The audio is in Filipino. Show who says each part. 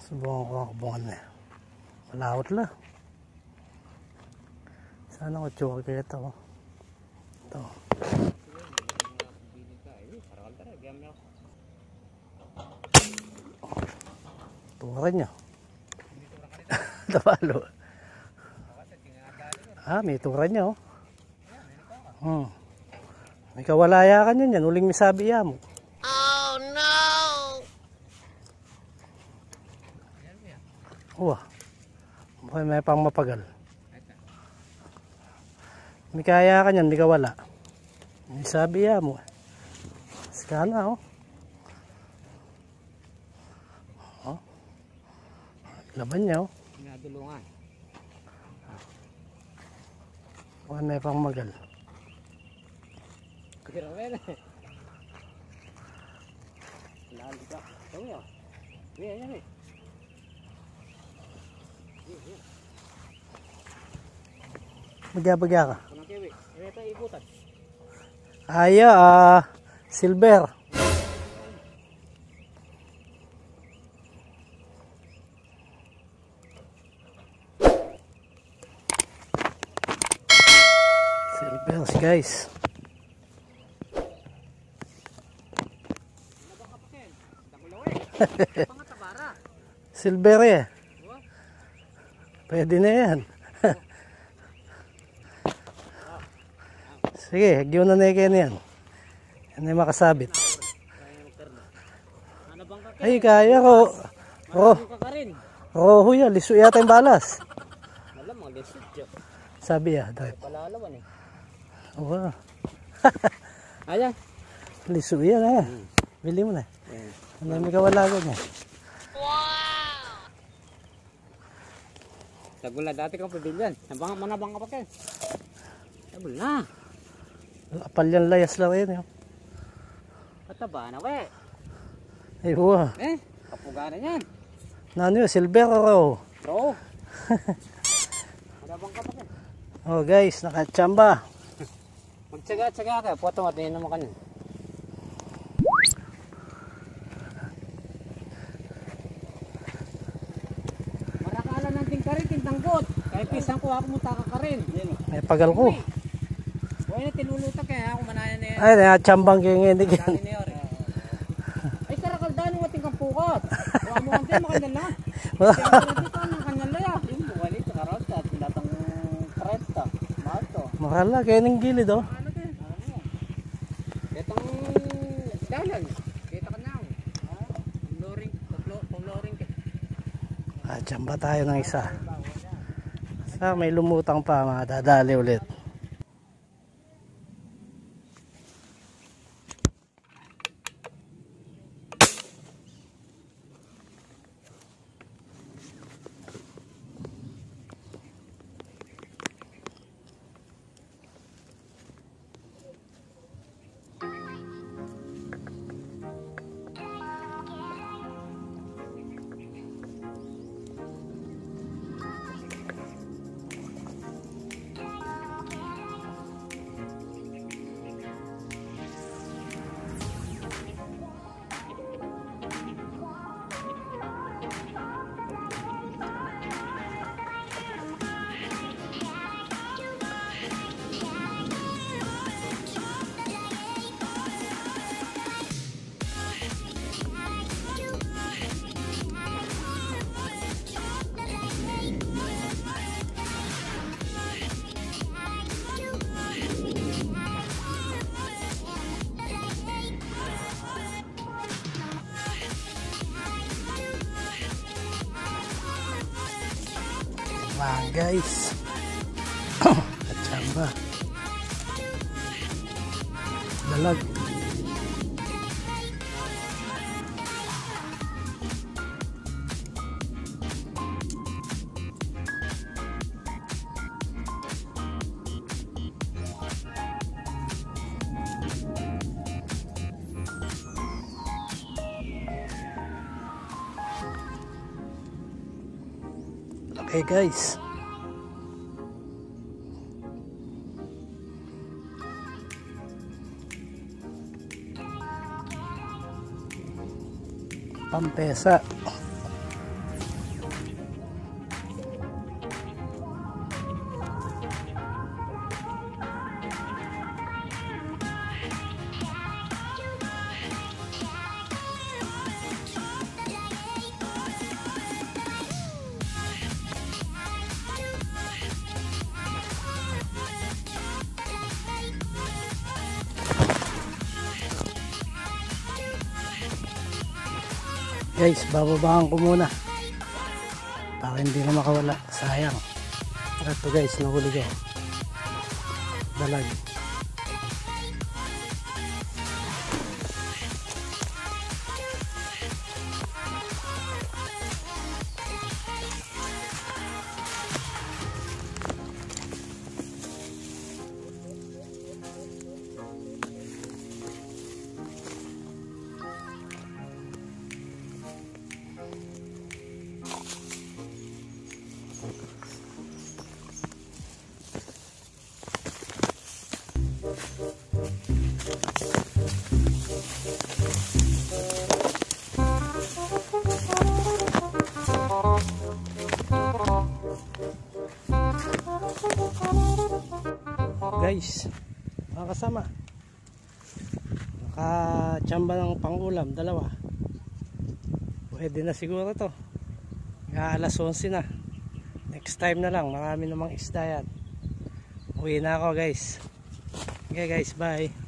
Speaker 1: Subukan ko ang kabungan na. Malawot lang. Sana ko tsuka kaya ito. Ito. Tura nyo. Tapalo. May tura nyo. May kawalaya ka nyo yan. Uling misabi ya mo.
Speaker 2: Oh no!
Speaker 1: May pang mapagal. May kaya ka nyan, may kawala. Misabi ya mo. Skana laban niya
Speaker 3: Pinadulungan.
Speaker 1: May pang magal.
Speaker 3: Kira wala. Lalo ka. Tawi ah. Yan.
Speaker 1: Bagya ka.
Speaker 3: Kanang kiwi. Ito ibutan.
Speaker 1: Silver. Silver guys. Silver pwede na yan. Sige, hagyo na kayo na yan. Yan ay makasabit. Ay, kaya ko. Roho yan, liso yata yung balas.
Speaker 3: Malamang lisod yun.
Speaker 1: Sabi dahil.
Speaker 3: Palalawan eh.
Speaker 1: Ayan. Liso yan Bili mo na. Ano may kawalagan niya.
Speaker 3: Tagula dati kang pabilyan. Manabang ka pa kayo. Tabul na.
Speaker 1: Apal yan layas lang yan.
Speaker 3: Pataba na we.
Speaker 1: Ay
Speaker 3: Kapuga na yan.
Speaker 1: Nano yun, silver o
Speaker 3: Bro. Manabang ka pa kayo.
Speaker 1: Guys, nakachamba.
Speaker 3: Magtsaga-tsaga ka. Puwatong at yun naman kanyan. Marakalan ng tingkarin, tintanggot. Kahit pisang ko ako mutaka ka rin.
Speaker 1: May pagal ko.
Speaker 3: Huwag na tinulutak ako manayan na yan.
Speaker 1: Ay, nakachambang kayo ngayon.
Speaker 3: Ay, karakaldan ng ating kampukat. Huwag mo kang makandal na. Dito ang kanyang laya. Yung buwali, kakaralta. Tinatang 30. Mato.
Speaker 1: Mahal na, kaya ng gilid
Speaker 3: Itong dalan. Kita ka na. Pang-loring ka.
Speaker 1: Chamba tayo ng isa. May lumutang pa, mga dadali ulit. Guys, kachamba dalag. Okay guys, pampesa. Guys, bababaan ko muna para hindi na makawala, sayang. Ito guys, nahuli ko dalag. Guys, mga kasama, nakachamba ng pangulam, dalawa. Pwede na siguro to. Alas 11 na. Next time na lang, marami namang isda yan. Uwi na ako guys. Okay guys, bye.